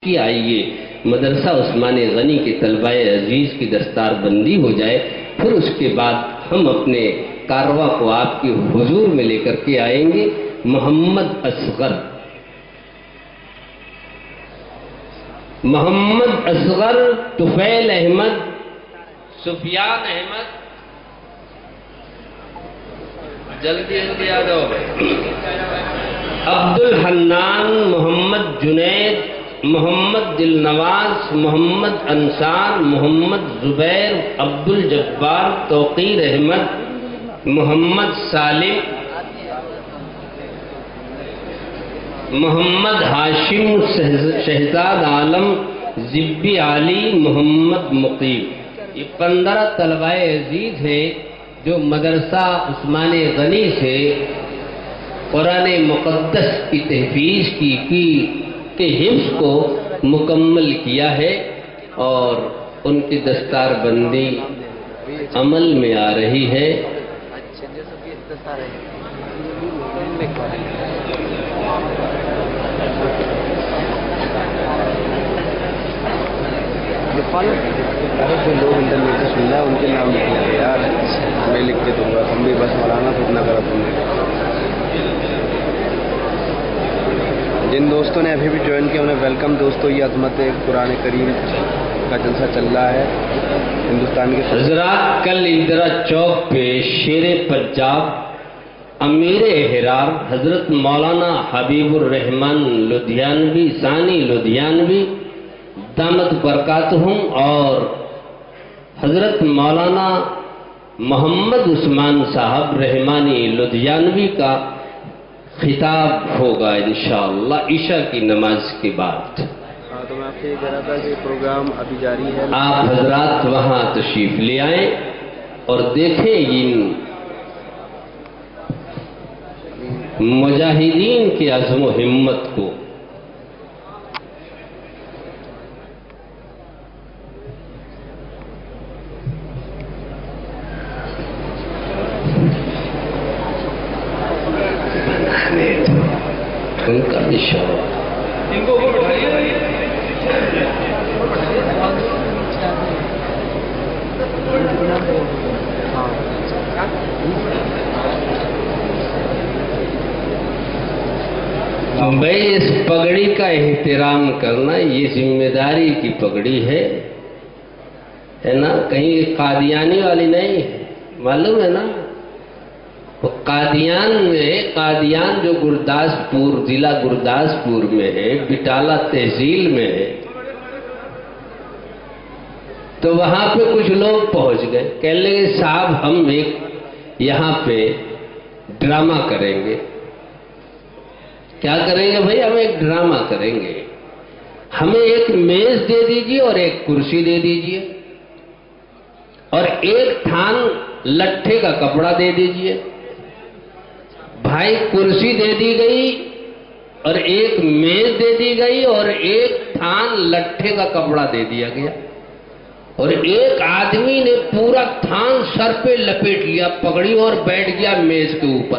کہ آئیے مدرسہ عثمان غنی کے طلبہ عزیز کی دستار بندی ہو جائے، پھر اس کے بعد ہم اپنے کارواں کو آپ کے حضور میں لے کر کے آئیں گے۔ محمد اصغر، طفیل احمد، سفیان احمد، جلدی جلدی آ جاؤ بھائی، عبد الحنان، محمد جنید، محمد دلنواز، محمد انصار، محمد زبیر، عبد الجبار، توقیر احمد، محمد سالم، محمد ہاشم، شہزاد عالم، زبی علی، محمد مقیم۔ یہ 15 طلبہ عزیز ہیں جو مدرسہ عثمان غنی سے قرآن مقدس کی تحفیظ کے حفظ کو مکمل کیا ہے، اور ان کی دستار بندی عمل میں آ رہی ہے۔ جو لوگ انٹرنیٹ سے سن رہے ہیں ان کے نام لکھ لیں یار، میں لکھ کے دوں گا، ہم بھی بس مولانا تو اتنا کرا تم نے۔ جن دوستوں نے ابھی بھی جوائن کیا انہیں ویلکم دوستو، یہ عظمت قرآن کریم کا جلسہ چل رہا ہے ہندوستان کے حضرات۔ کل اندرا چوک پہ شیر پنجاب، امیر احرار حضرت مولانا حبیب الرحمن لدھیانوی ثانی لدھیانوی دامت برکاتہم اور حضرت مولانا محمد عثمان صاحب رحمانی لدھیانوی کا خطاب ہوگا انشاءاللہ عشاء کی نماز کے بعد۔ تو میں آپ سے یہ کہہ رہا تھا کہ پروگرام ابھی جاری ہے، آپ حضرات وہاں تشریف لے آئیں اور دیکھیں ان مجاہدین کے عزم و ہمت کو۔ ان کا بھی شوق بھائی، اس پگڑی کا احترام کرنا یہ ذمہ داری کی پگڑی ہے نا، کہیں قادیانی والی نہیں ہے، معلوم ہے نا۔ قادیان جو گرداسپور ضلع گرداسپور میں ہے، بٹالہ تحصیل میں ہے، تو وہاں پہ کچھ لوگ پہنچ گئے، کہنے لگے صاحب ہم ایک یہاں پہ ڈرامہ کریں گے۔ کیا کریں گے بھائی؟ ہم ایک ڈرامہ کریں گے، ہمیں ایک میز دے دیجئے اور ایک کرسی دے دیجئے اور ایک تھان لٹھے کا کپڑا دے دیجئے۔ بھائی کرسی دے دی گئی اور ایک میز دے دی گئی اور ایک تھان لٹھے کا کپڑا دے دیا گیا، اور ایک آدمی نے پورا تھان سر پہ لپیٹ لیا پگڑی اور بیٹھ گیا میز کے اوپر،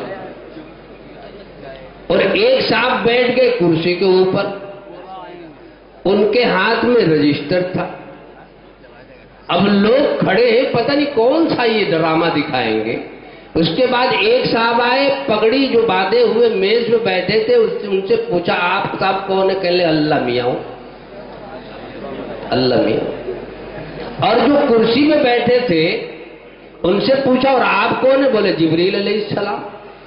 اور ایک صاحب بیٹھ گئے کرسی کے اوپر، ان کے ہاتھ میں رجسٹر تھا۔ اب لوگ کھڑے ہیں، پتہ نہیں کون سا یہ ڈرامہ دکھائیں گے۔ اس کے بعد ایک صاحب آئے، پگڑی جو باندھے ہوئے میز میں بیٹھے تھے، ان سے پوچھا آپ صاحب کون ہے؟ کہنے اللہ میاں ہوں، اللہ میاں۔ اور جو کرسی میں بیٹھے تھے ان سے پوچھا اور آپ کون ہے؟ بولے جبریل علیہ السلام۔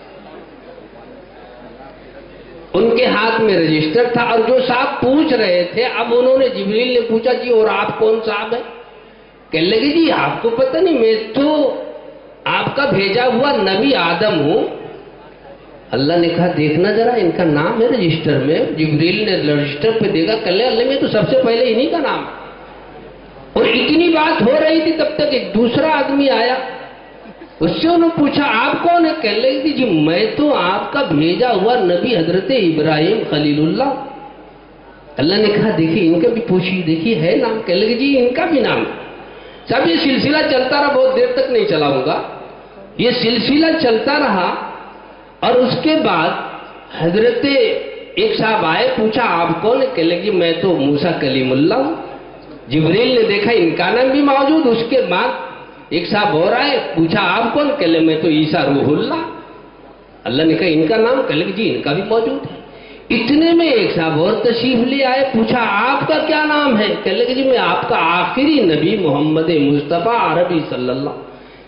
ان کے ہاتھ میں رجسٹر تھا، اور جو صاحب پوچھ رہے تھے اب انہوں نے جبریل نے پوچھا جی اور آپ کون صاحب ہیں؟ کہنے لگے جی آپ کو پتہ نہیں، میں تو آپ کا بھیجا ہوا نبی آدم ہوں۔ اللہ نے کہا دیکھنا ذرا ان کا نام ہے رجسٹر میں۔ جبریل نے رجسٹر پہ دیکھا، کہنے اللہ میں تو سب سے پہلے انہی کا نام ہے۔ اور اتنی بات ہو رہی تھی تب تک ایک دوسرا آدمی آیا، اس سے انہوں نے پوچھا آپ کون ہے؟ کہنے لگے جی میں تو آپ کا بھیجا ہوا نبی حضرت ابراہیم خلیل اللہ۔ اللہ نے کہا دیکھیے ان کا بھی پوچھیے، دیکھیے ہے نام؟ کہنے لگے جی ان کا بھی نام۔ صاحب یہ سلسلہ چلتا رہا، بہت دیر تک نہیں چلاؤں گا، یہ سلسلہ چلتا رہا، اور اس کے بعد حضرت ایک صاحب آئے, پوچھا آپ کون ہے؟ کہنے لگی میں تو موسیٰ کلیم اللہ ہوں. جبریل نے دیکھا ان کا نام بھی موجود. اس کے بعد ایک صاحب اور آئے, پوچھا آپ کون؟ کہنے لگے میں تو عیسیٰ روح اللہ. اللہ نے کہا ان کا نام؟ کہنے لگے جی ان کا بھی موجود ہے. اتنے میں ایک صاحب اور تشریف لے آئے, پوچھا آپ کا کیا نام ہے؟ کہنے لگے جی میں آپ کا آخری نبی محمد مصطفیٰ عربی صلی اللہ.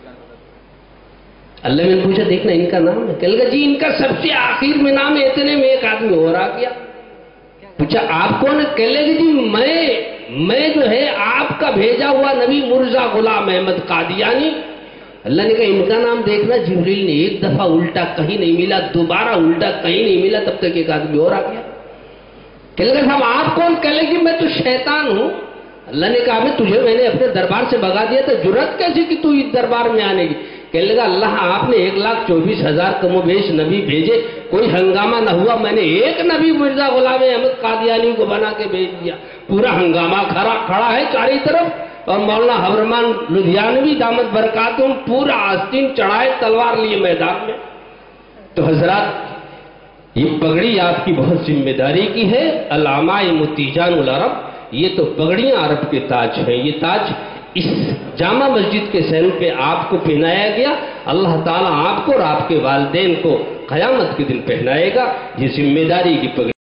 اللہ نے پوچھا دیکھنا ان کا نام ہے؟ کہنے لگا جی ان کا سب سے آخر میں نام ہے. اتنے میں ایک آدمی اور آ گیا, پوچھا آپ کون ہے؟ کہنے لگے جی میں جو ہے آپ کا بھیجا ہوا نبی مرزا غلام احمد قادیانی. اللہ نے کہا ان کا نام دیکھنا. جبریل نے ایک دفعہ الٹا کہیں نہیں ملا, دوبارہ الٹا کہیں نہیں ملا, تب تک ایک آدمی اور آ گیا. کہنے لگا صاحب آپ کون؟ کہنے لگے میں تو شیطان ہوں. اللہ نے کہا تجھے میں نے اپنے دربار سے بھگا دیا تھا, جرأت کیسی کہ تو اس دربار میں آنے کی؟ کہنے لگا اللہ آپ نے 1,24,000 کم و بیش نبی بھیجے, کوئی ہنگامہ نہ ہوا, میں نے ایک نبی مرزا غلام احمد قادیانی کو بنا کے بھیج دیا. پورا ہنگامہ کھڑا ہے چاری طرف, اور مولانا حبرمان لدھیانوی دامت برکاتہم پورا آستین چڑھائے تلوار لیے میدان میں. تو حضرات یہ پگڑی آپ کی بہت ذمہ داری کی ہے. العمائم تیجان العرب, یہ تو پگڑیاں عرب کے تاج ہیں. یہ تاج اس جامع مسجد کے سین پہ آپ کو پہنایا گیا. اللہ تعالیٰ آپ کو اور آپ کے والدین کو قیامت کے دن پہنائے گا. یہ ذمہ داری کی پگڑی